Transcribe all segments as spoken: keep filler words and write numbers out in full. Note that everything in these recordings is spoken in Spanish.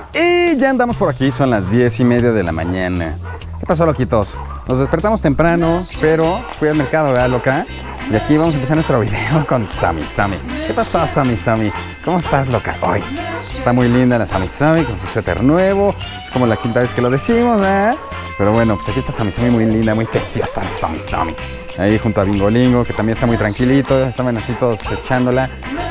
Y ya andamos por aquí, son las diez y media de la mañana. ¿Qué pasó, loquitos? Nos despertamos temprano, pero fui al mercado, ¿verdad, loca? Y aquí vamos a empezar nuestro video con Sammy Sammy. ¿Qué pasó, Sammy Sammy? ¿Cómo estás, loca? Hoy está muy linda la Sammy Sammy con su suéter nuevo. Es como la quinta vez que lo decimos, ¿eh? Pero bueno, pues aquí está Sammy Sammy muy linda, muy preciosa la Sammy Sammy. Ahí junto a Bingolingo, que también está muy tranquilito. Estaban así todos echándola.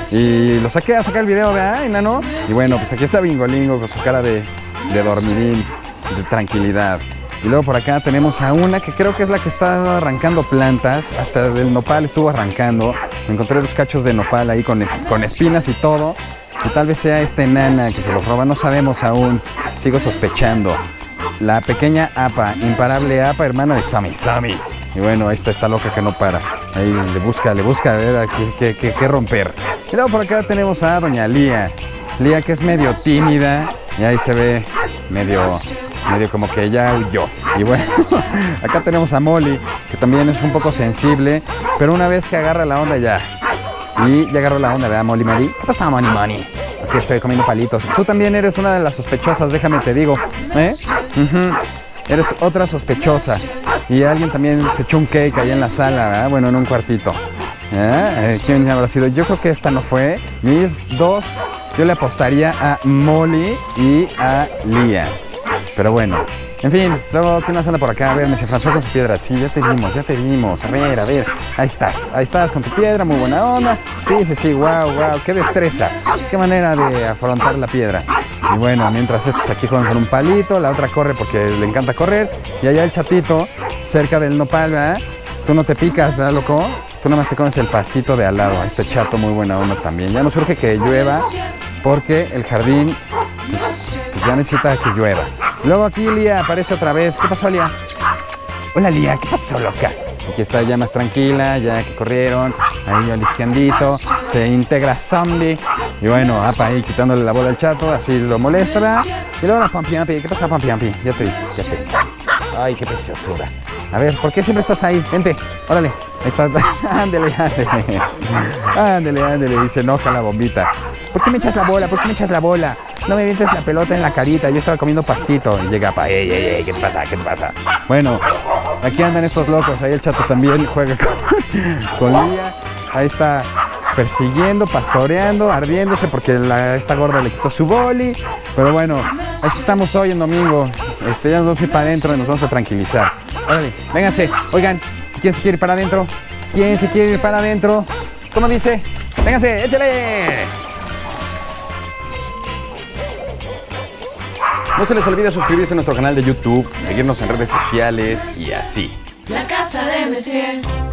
Y lo saqué a sacar el video, ¿verdad, enano? Y bueno, pues aquí está Bingolingo con su cara de, de dormidín, de tranquilidad. Y luego por acá tenemos a una que creo que es la que está arrancando plantas. Hasta del nopal estuvo arrancando. Me encontré dos cachos de nopal ahí con, con espinas y todo. Y tal vez sea esta enana que se los roba, no sabemos aún. Sigo sospechando. La pequeña Apa, imparable Apa, hermana de Sammy Sammy. Y bueno, ahí está esta loca que no para. Ahí le busca, le busca a ver qué, qué, qué, qué romper. Y luego por acá tenemos a doña Lía. Lía, que es medio tímida. Y ahí se ve medio... medio como que ya huyó. Y bueno, acá tenemos a Molly, que también es un poco sensible, pero una vez que agarra la onda ya. Y ya agarró la onda, ¿verdad, Molly Mary? ¿Qué pasa, Molly Mary? Aquí estoy comiendo palitos. Tú también eres una de las sospechosas, déjame te digo. ¿Eh? Uh-huh. Eres otra sospechosa. Y alguien también se echó un cake ahí en la sala, ¿verdad? Bueno, en un cuartito. ¿Eh? ¿Quién habrá sido? Yo creo que esta no fue. Mis dos, yo le apostaría a Molly y a Lía. Pero bueno, en fin, luego, ¿quién más anda por acá? A ver, me se François con su piedra. Sí, ya te vimos, ya te vimos. A ver, a ver, ahí estás, ahí estás con tu piedra, muy buena onda. Sí, sí, sí, wow, wow, qué destreza. Qué manera de afrontar la piedra. Y bueno, mientras estos aquí juegan con un palito, la otra corre porque le encanta correr. Y allá el chatito, cerca del nopal, ¿verdad? Tú no te picas, ¿verdad, loco? Tú nada más te comes el pastito de al lado. Este chato muy buena onda también. Ya nos urge que llueva porque el jardín, pues, pues ya necesita que llueva. Luego aquí Lía aparece otra vez. ¿Qué pasó, Lía? Hola, Lía. ¿Qué pasó, loca? Aquí está ya más tranquila, ya que corrieron. Ahí al izquierdito. Se integra Zombie. Y bueno, apa ahí quitándole la bola al chato. Así lo molesta. Y luego la Pampiampi. ¿Qué pasa, Pampiampi? Ya te vi, ya te vi. Ay, qué preciosura. A ver, ¿por qué siempre estás ahí? Vente, órale. Ahí estás. Ándele, ándele. Ándele, ándele. Y se enoja la bombita. ¿Por qué me echas la bola? ¿Por qué me echas la bola? No me vientes la pelota en la carita, yo estaba comiendo pastito. Y llega pa, ey, ey, ey, ¿qué te pasa? ¿Qué te pasa? Bueno, aquí andan estos locos, ahí el chato también juega con, con Lía. Ahí está persiguiendo, pastoreando, ardiéndose porque la, esta gorda le quitó su boli. Pero bueno, así estamos hoy en domingo. Este, ya nos vamos a ir para adentro y nos vamos a tranquilizar. Órale, vénganse, oigan, ¿quién se quiere ir para adentro? ¿Quién se quiere ir para adentro? ¿Cómo dice? Vénganse, échale. No se les olvide suscribirse a nuestro canal de YouTube, seguirnos en redes sociales y así. La casa de Messier.